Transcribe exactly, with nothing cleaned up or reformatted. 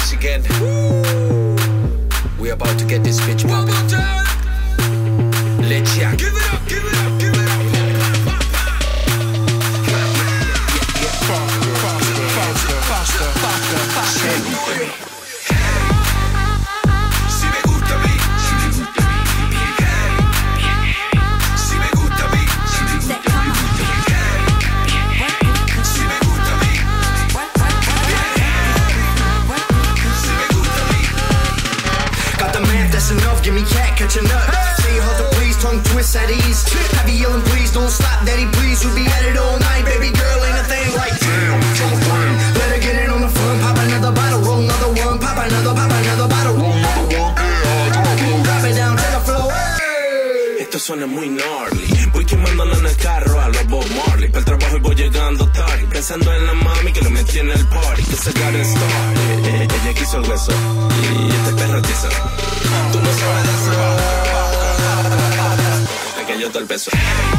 once again. We about to get this bitch poppin'. Let's jack. Give it up, give it up, give it up. Faster, faster, faster, faster, faster. Si me gusta a mí, si me gusta a mí, si me gusta a mí, si me gusta a mí, si me gusta a mí, si me gusta a mí. Got the math, that's enough, give me cat, catch a nut. Say you hard to please, tongue twist at ease. Have you yelling please, don't stop, daddy please. We'll be at it all night, baby girl, ain't a thing like damn. Let her get it on the front, pop another bottle, roll another one, pop another, pop another bottle, roll another one, drop it down to the floor. Hey. Esto suena muy gnarly. Voy quemándola en el carro a los Bob Marley. Para el trabajo y voy llegando tarde, pensando en la mami que lo metí en el party, que se got it started. Eh, eh, ella quiso el beso y este perro tiza. Tú no sabes de eso, es que yo te el beso.